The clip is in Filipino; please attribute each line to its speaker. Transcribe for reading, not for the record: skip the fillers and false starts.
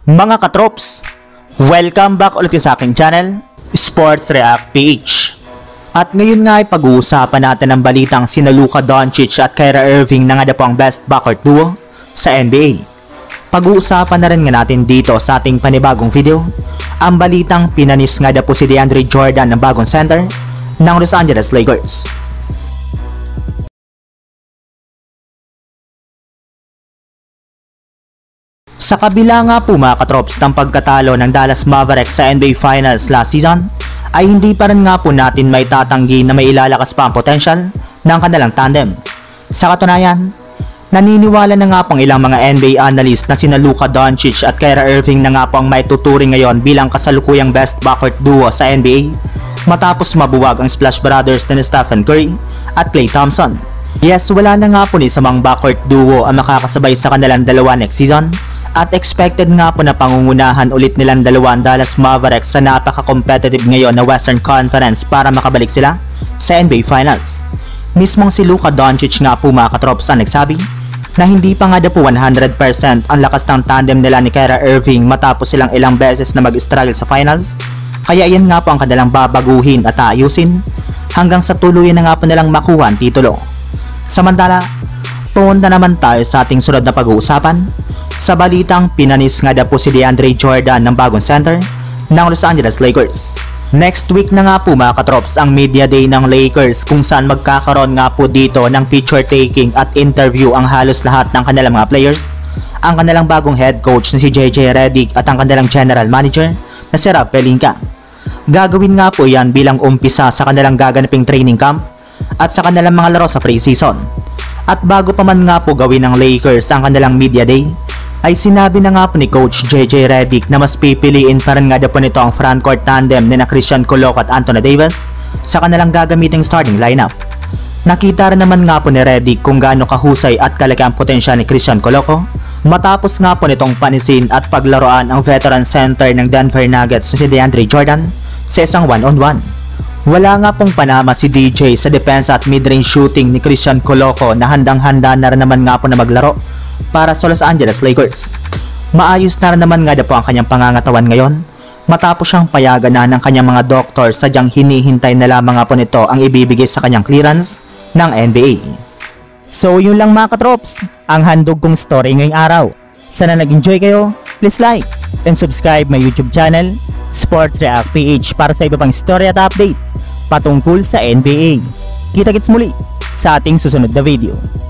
Speaker 1: Mga katrops, welcome back ulit sa aking channel, Sports React PH. At ngayon nga ay pag-uusapan natin ang balitang sina Luka Doncic at Kyrie Irving na nga na po ang best backcourt duo sa NBA. Pag-uusapan na rin nga natin dito sa ating panibagong video, ang balitang pinanis nga na po si DeAndre Jordan ng bagong center ng Los Angeles Lakers. Sa kabila nga po mga katrops ng pagkatalo ng Dallas Mavericks sa NBA Finals last season, ay hindi pa rin nga po natin may tatanggi na may ilalakas pa ang potensyal ng kanilang tandem. Sa katunayan, naniniwala na nga pong ilang mga NBA analyst na sina Luka Doncic at Kyrie Irving na nga po ang may tuturing ngayon bilang kasalukuyang best backcourt duo sa NBA matapos mabuwag ang Splash Brothers na ni Stephen Curry at Klay Thompson. Yes, wala na nga po ni isang backcourt duo ang makakasabay sa kanilang dalawa next season. At expected nga po na pangungunahan ulit nilang dalawa ang Dallas Mavericks sa napaka-competitive ngayon na Western Conference para makabalik sila sa NBA Finals. Mismong si Luka Doncic nga po mga katrops ang nagsabi na hindi pa nga po 100% ang lakas ng tandem nila ni Kyrie Irving matapos silang ilang beses na mag-struggle sa Finals. Kaya yan nga po ang kanilang babaguhin at aayusin hanggang sa tuluyan na nga po nilang makuha ang titulo. Samantala, punta naman tayo sa ating sunod na pag-uusapan sa balitang pinanis nga po si DeAndre Jordan ng bagong center ng Los Angeles Lakers. Next week na nga po mga katrops ang media day ng Lakers kung saan magkakaroon nga po dito ng picture taking at interview ang halos lahat ng kanilang mga players, ang kanilang bagong head coach na si JJ Redick at ang kanilang general manager na si Rob Pelinka. Gagawin nga po yan bilang umpisa sa kanilang gaganaping training camp at sa kanilang mga laro sa preseason. At bago pa man nga po gawin ng Lakers ang kanilang media day, ay sinabi na nga po ni Coach JJ Redick na mas pipiliin pa rin nga po nito ang frontcourt tandem ni na Christian Coloco at Anthony Davis sa kanilang gagamiting starting lineup. Nakita rin naman nga po ni Redick kung gaano kahusay at kalaki ang potensya ni Christian Coloco matapos nga po nitong panisin at paglaruan ang veteran center ng Denver Nuggets na si DeAndre Jordan sa isang one-on-one. Wala nga pong panama si DJ sa depensa at mid-range shooting ni Christian Coloco na handang-handa na rin naman nga po na maglaro para sa Los Angeles Lakers. Maayos na rin naman nga po ang kanyang pangangatawan ngayon matapos siyang payagan na ng kanyang mga doktor sadyang hinihintay na lamang nga po nito ang ibibigay sa kanyang clearance ng NBA. So yun lang mga katrops, ang handog kong story ngayong araw. Sana nag-enjoy kayo, please like and subscribe my YouTube channel, Sports React PH para sa iba pang story at update patungkol sa NBA. Kita-kits muli sa ating susunod na video.